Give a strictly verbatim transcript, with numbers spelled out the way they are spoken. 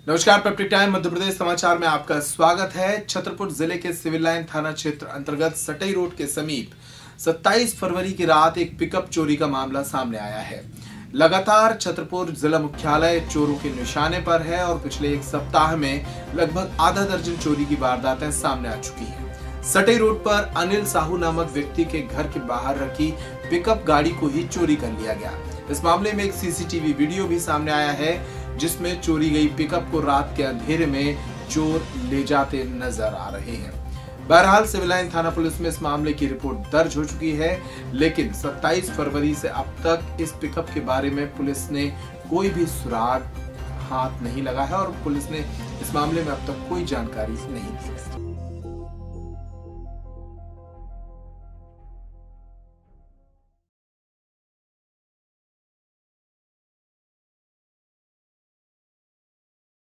नमस्कार, peptic time Madhya Pradesh समाचार में आपका स्वागत है। छतरपुर जिले के सिविल लाइन थाना क्षेत्र अंतर्गत सटई रोड के समीप सत्ताईस फरवरी की रात एक पिकअप चोरी का मामला सामने आया है। लगातार छतरपुर जिला मुख्यालय चोरों के निशाने पर है और पिछले एक सप्ताह में लगभग आधा दर्जन चोरी की वारदातें सामने आ चुकी हैं। सटई रोड पर अनिल साहू नामक व्यक्ति के घर के बाहर रखी पिकअप गाड़ी को ही चोरी कर लिया गया। इस मामले में एक सीसीटीवी वीडियो भी सामने आया है जिसमें चोरी गई पिकअप को रात के अंधेरे में चोर ले जाते नजर आ रहे हैं। बहरहाल सिविल लाइन थाना पुलिस में इस मामले की रिपोर्ट दर्ज हो चुकी है, लेकिन सत्ताईस फरवरी से अब तक इस पिकअप के बारे में पुलिस ने कोई भी सुराग हाथ नहीं लगा है और पुलिस ने इस मामले में अब तक कोई जानकारी नहीं दी है।